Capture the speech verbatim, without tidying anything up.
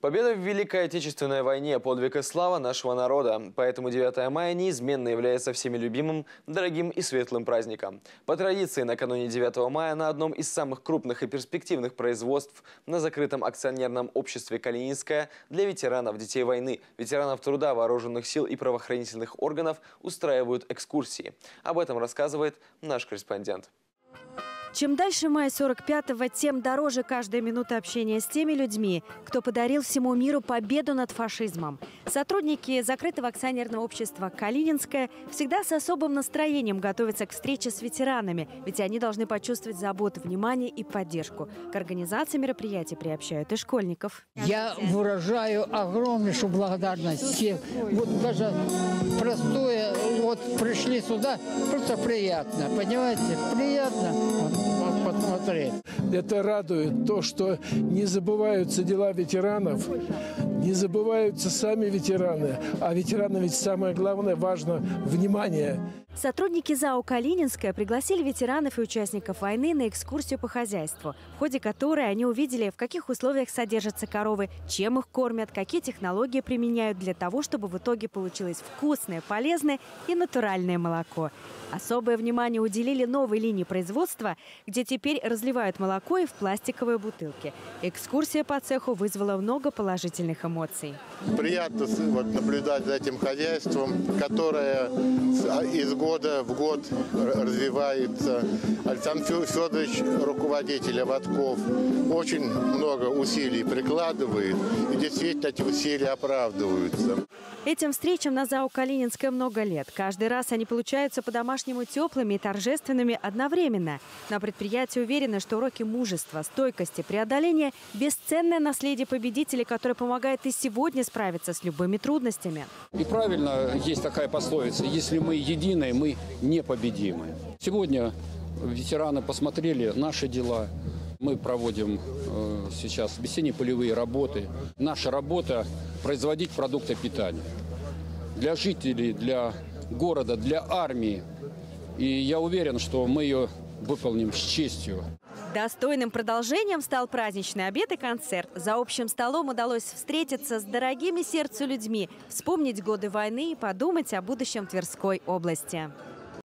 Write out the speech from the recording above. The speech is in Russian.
Победа в Великой Отечественной войне – подвиг и слава нашего народа. Поэтому девятое мая неизменно является всеми любимым, дорогим и светлым праздником. По традиции, накануне девятого мая на одном из самых крупных и перспективных производств на закрытом акционерном обществе «Калининское» для ветеранов, детей войны, ветеранов труда, вооруженных сил и правоохранительных органов устраивают экскурсии. Об этом рассказывает наш корреспондент. Чем дальше мая сорок пятого, тем дороже каждая минута общения с теми людьми, кто подарил всему миру победу над фашизмом. Сотрудники закрытого акционерного общества «Калининское» всегда с особым настроением готовятся к встрече с ветеранами, ведь они должны почувствовать заботу, внимание и поддержку. К организации мероприятий приобщают и школьников. Я выражаю огромнейшую благодарность всем. Вот даже простое, вот пришли сюда, просто приятно, понимаете, приятно. Посмотреть. Это радует то, что не забываются дела ветеранов, не забываются сами ветераны. А ветеранам ведь самое главное, важно внимание. Сотрудники ЗАО «Калининское» пригласили ветеранов и участников войны на экскурсию по хозяйству, в ходе которой они увидели, в каких условиях содержатся коровы, чем их кормят, какие технологии применяют для того, чтобы в итоге получилось вкусное, полезное и натуральное молоко. Особое внимание уделили новой линии производства, где теперь разливают молоко и в пластиковые бутылки. Экскурсия по цеху вызвала много положительных эмоций. Приятно вот наблюдать за этим хозяйством, которое из года в год развивается. Александр Федорович, руководитель Аватков, очень много усилий прикладывает, и действительно эти усилия оправдываются. Этим встречам на ЗАО «Калининское» много лет. Каждый раз они получаются по-домашнему теплыми и торжественными одновременно. На предприятии уверены, что уроки мужества, стойкости, преодоления – бесценное наследие победителей, которое помогает и сегодня справиться с любыми трудностями. И правильно есть такая пословица: если мы едины, мы непобедимы. Сегодня ветераны посмотрели наши дела. Мы проводим э, сейчас весенне-полевые работы. Наша работа – производить продукты питания для жителей, для города, для армии. И я уверен, что мы ее выполним с честью. Достойным продолжением стал праздничный обед и концерт. За общим столом удалось встретиться с дорогими сердцу людьми, вспомнить годы войны и подумать о будущем Тверской области.